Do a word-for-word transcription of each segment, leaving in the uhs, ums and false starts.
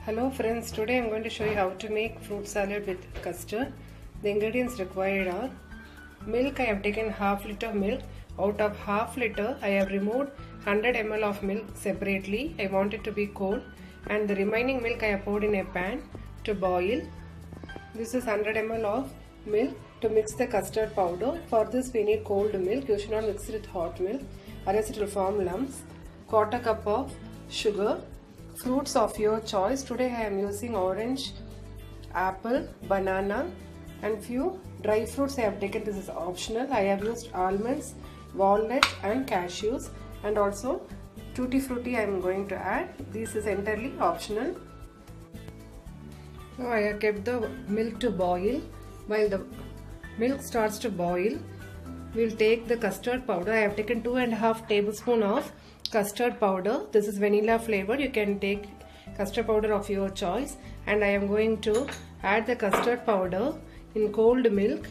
Hello friends, today I am going to show you how to make fruit salad with custard. The ingredients required are milk. I have taken half liter of milk. Out of half liter I have removed one hundred milliliters of milk separately. I want it to be cold, and the remaining milk I have poured in a pan to boil. This is one hundred milliliters of milk to mix the custard powder. For this we need cold milk. You should not mix it with hot milk or else it will form lumps. Quarter cup of sugar. Fruits of your choice. Today I am using orange, apple, banana and few dry fruits I have taken. This is optional. I have used almonds, walnuts and cashews, and also tutti frutti I am going to add. This is entirely optional. Now I have kept the milk to boil. While the milk starts to boil, we will take the custard powder. I have taken two and a half tablespoon of custard powder. This is vanilla flavored. You can take custard powder of your choice, and I am going to add the custard powder in cold milk.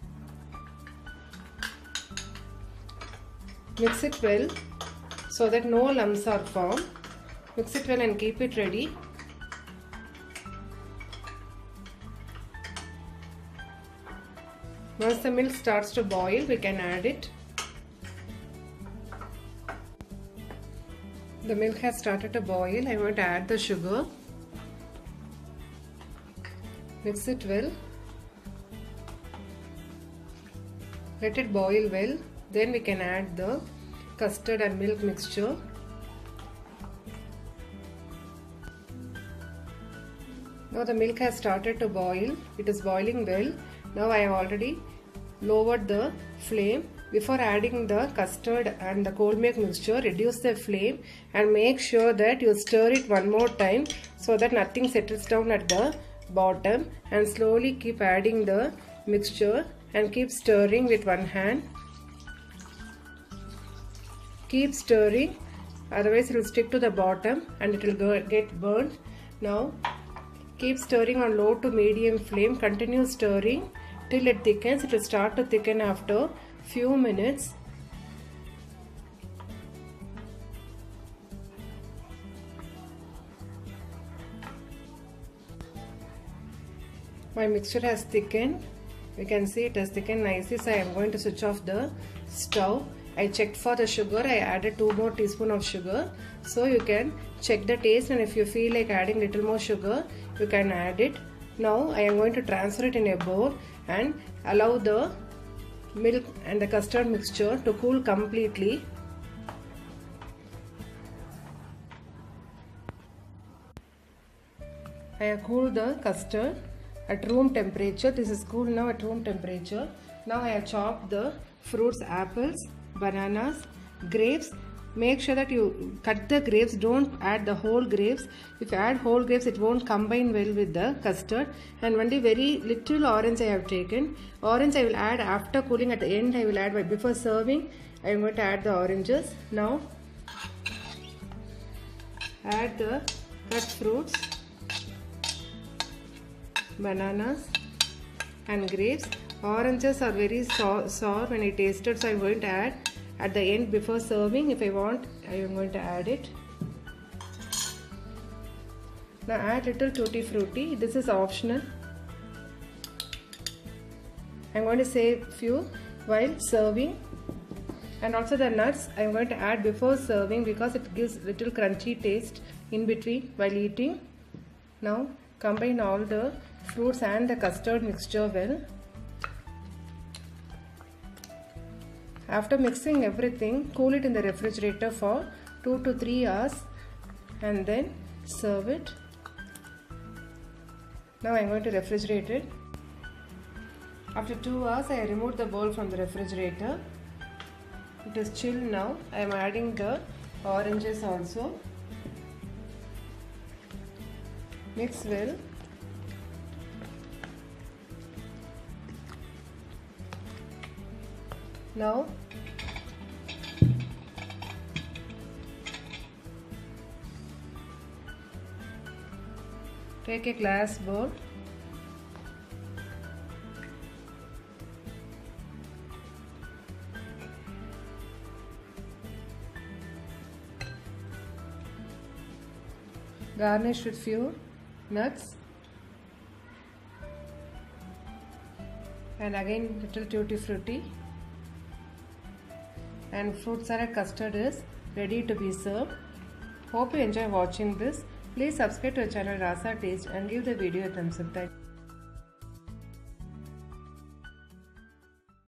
Mix it well so that no lumps are formed. Mix it well and keep it ready. Once the milk starts to boil, we can add it. The milk has started to boil. I want to add the sugar. Mix it well. Let it boil well. Then we can add the custard and milk mixture. Now the milk has started to boil. It is boiling well. Now I have already lowered the flame. Before adding the custard and the cold milk mixture, reduce the flame and make sure that you stir it one more time so that nothing settles down at the bottom, and slowly keep adding the mixture and keep stirring with one hand. Keep stirring, otherwise it will stick to the bottom and it will get burnt. Now keep stirring on low to medium flame. Continue stirring till it thickens. It will start to thicken after few minutes. My mixture has thickened. You can see it has thickened nicely, so I am going to switch off the stove. I checked for the sugar. I added two more teaspoons of sugar. So you can check the taste, and if you feel like adding little more sugar, you can add it. Now I am going to transfer it in a bowl and allow the milk and the custard mixture to cool completely. I have cooled the custard at room temperature. This is cool now at room temperature. Now I have chopped the fruits, apples, bananas, grapes. Make sure that you cut the grapes, don't add the whole grapes. If you add whole grapes, it won't combine well with the custard. And only very little orange I have taken. Orange I will add after cooling. At the end I will add, but before serving I am going to add the oranges. Now add the cut fruits, bananas and grapes. Oranges are very sour, sour when it tasted, so I am going to add at the end before serving. If I want, I am going to add it. Now add little tutti frutti. This is optional. I am going to save few while serving. And also the nuts I am going to add before serving because it gives little crunchy taste in between while eating. Now combine all the fruits and the custard mixture well. After mixing everything, cool it in the refrigerator for two to three hours and then serve it. Now I am going to refrigerate it. After two hours, I removed the bowl from the refrigerator. It is chill now. I am adding the oranges also. Mix well. Now take a glass bowl. Garnish with few nuts, and again little tutti frutti, and fruit salad custard is ready to be served. Hope you enjoy watching this. Please subscribe to our channel Rasa Taste and give the video a thumbs up. Thank you.